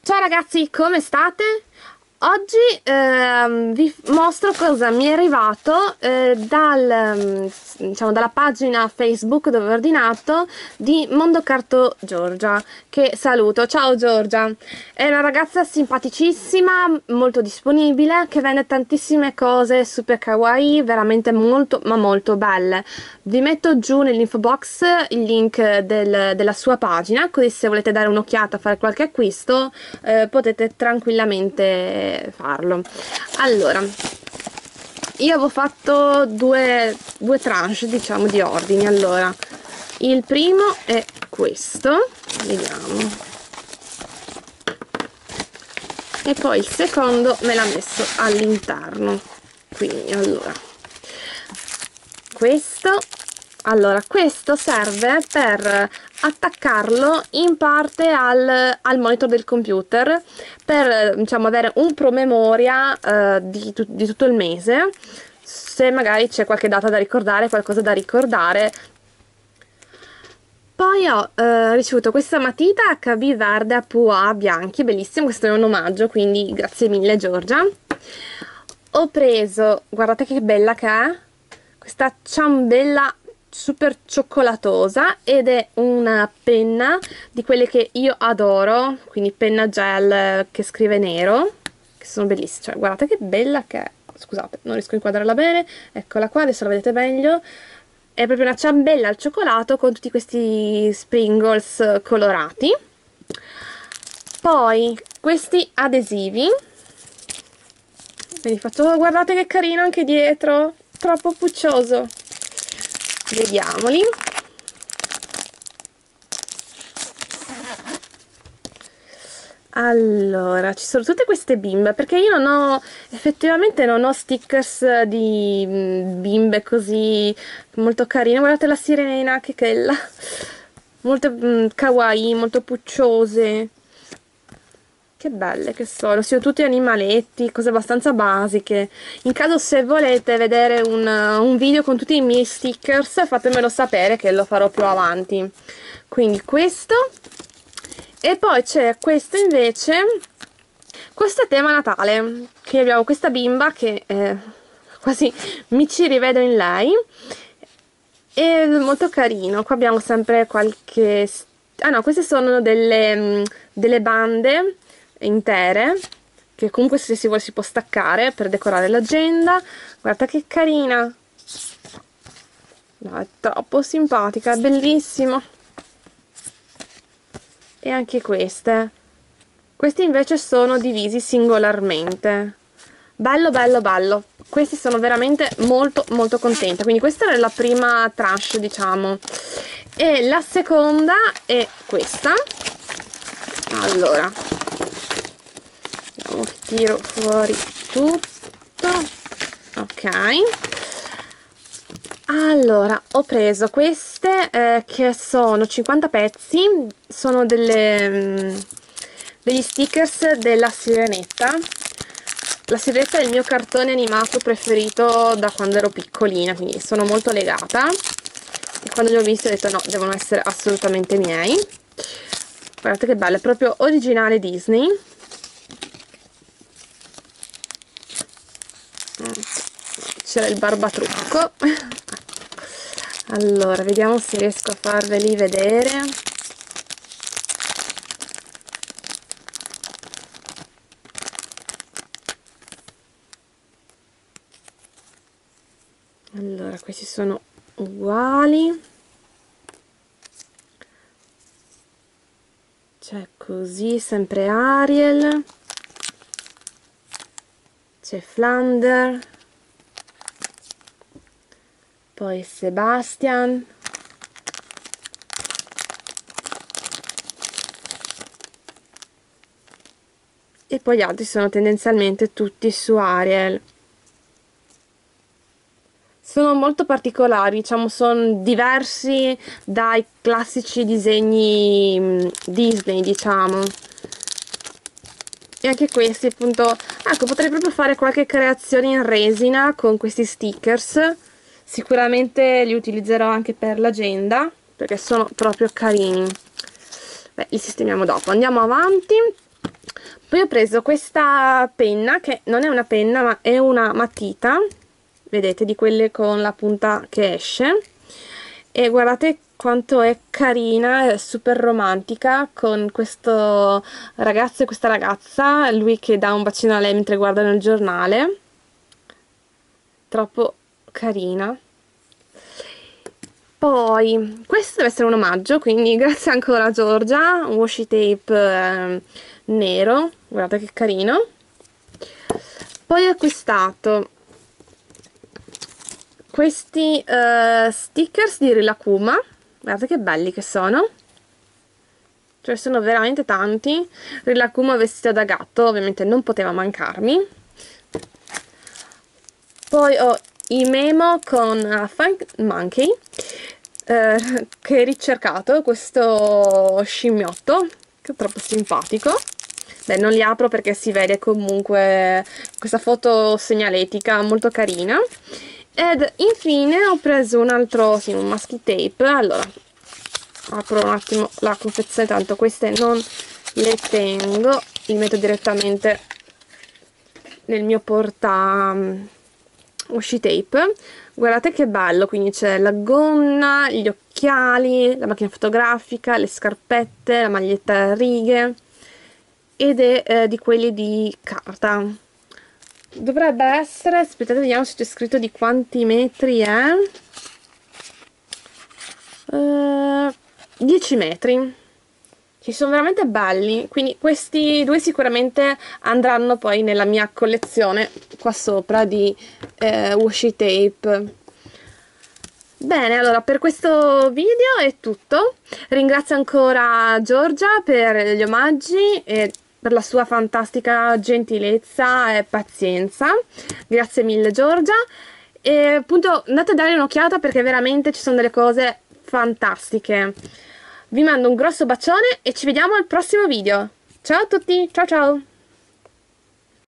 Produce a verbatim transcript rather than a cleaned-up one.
Ciao ragazzi, come state? Oggi ehm, vi mostro cosa mi è arrivato eh, dal, ehm, diciamo, dalla pagina Facebook dove ho ordinato di Mondocarto Giorgia, che saluto. Ciao Giorgia, è una ragazza simpaticissima, molto disponibile, che vende tantissime cose super kawaii, veramente molto ma molto belle. Vi metto giù nell'info box il link del, della sua pagina, così se volete dare un'occhiata a fare qualche acquisto eh, potete tranquillamente farlo. Allora, io avevo fatto due, due tranche, diciamo, di ordini. Allora, il primo è questo, vediamo, e poi il secondo me l'ha messo all'interno. Quindi, allora, questo allora questo serve per attaccarlo in parte al, al monitor del computer per, diciamo, avere un promemoria eh, di, di tutto il mese, se magari c'è qualche data da ricordare, qualcosa da ricordare. Poi ho eh, ricevuto questa matita acca bi verde a pois bianchi, bellissimo, questo è un omaggio, quindi grazie mille Giorgia. Ho preso, guardate che bella che è, questa ciambella super cioccolatosa, ed è una penna di quelle che io adoro, quindi penna gel che scrive nero, che sono bellissime, cioè guardate che bella che è. Scusate, non riesco a inquadrarla bene, eccola qua, adesso la vedete meglio. È proprio una ciambella al cioccolato con tutti questi sprinkles colorati. Poi questi adesivi, ve li faccio, guardate che carino anche dietro, troppo puccioso. Vediamoli. Allora, ci sono tutte queste bimbe, perché io non ho, effettivamente non ho stickers di bimbe così molto carine. Guardate la sirena, che bella, molto mm, kawaii, molto pucciose, che belle che sono. Sono tutti animaletti, cose abbastanza basiche. In caso se volete vedere un, un video con tutti i miei stickers, fatemelo sapere che lo farò più avanti. Quindi questo, e poi c'è questo invece, questo è tema Natale, che abbiamo questa bimba che eh, quasi mi ci rivedo in lei, è molto carino. Qua abbiamo sempre qualche, ah no, queste sono delle, delle bande intere che comunque se si vuole si può staccare per decorare l'agenda. Guarda che carina, no, è troppo simpatica, è bellissimo. E anche queste questi invece sono divisi singolarmente, bello bello bello, questi sono veramente molto molto contenta. Quindi questa era la prima tranche, diciamo, e la seconda è questa. Allora, vediamo che tiro fuori tutto. Ok, allora ho preso queste eh, che sono cinquanta pezzi, sono delle, mh, degli stickers della sirenetta. La sirenetta è il mio cartone animato preferito da quando ero piccolina, quindi sono molto legata, e quando li ho visti ho detto no, devono essere assolutamente miei. Guardate che bello, è proprio originale Disney. C'era il barbatrucco. Allora, vediamo se riesco a farveli vedere. Allora, questi sono uguali. C'è così, sempre Ariel. C'è Flounder. Poi Sebastian. E poi gli altri sono tendenzialmente tutti su Ariel. Sono molto particolari, diciamo, sono diversi dai classici disegni Disney, diciamo. E anche questi, appunto, ecco, potrei proprio fare qualche creazione in resina con questi stickers. Sicuramente li utilizzerò anche per l'agenda, perché sono proprio carini. Beh, li sistemiamo dopo. Andiamo avanti. Poi ho preso questa penna, che non è una penna ma è una matita, vedete, di quelle con la punta che esce, e guardate quanto è carina, è super romantica, con questo ragazzo e questa ragazza, lui che dà un bacino a lei mentre guardano il giornale, troppo carina. Poi, questo deve essere un omaggio, quindi grazie ancora a Giorgia, un washi tape eh, nero, guardate che carino. Poi ho acquistato questi eh, stickers di Rilakkuma, guardate che belli che sono, cioè sono veramente tanti. Rilakkuma vestita da gatto, ovviamente non poteva mancarmi. Poi ho i memo con uh, Funk Monkey, eh, che è ricercato, questo scimmiotto, che è troppo simpatico. Beh, non li apro perché si vede comunque questa foto segnaletica molto carina. Ed infine ho preso un altro, sì, un masking tape. Allora, apro un attimo la confezione, tanto queste non le tengo, li metto direttamente nel mio porta washi tape. Guardate che bello, quindi c'è la gonna, gli occhiali, la macchina fotografica, le scarpette, la maglietta a righe, ed è eh, di quelli di carta. Dovrebbe essere, aspettate, vediamo se c'è scritto di quanti metri è. Uh, dieci metri. Ci sono veramente belli, quindi questi due sicuramente andranno poi nella mia collezione qua sopra di eh, washi tape. Bene, allora per questo video è tutto. Ringrazio ancora Giorgia per gli omaggi e per la sua fantastica gentilezza e pazienza. Grazie mille Giorgia. E appunto andate a dare un'occhiata perché veramente ci sono delle cose fantastiche. Vi mando un grosso bacione e ci vediamo al prossimo video. Ciao a tutti, ciao ciao!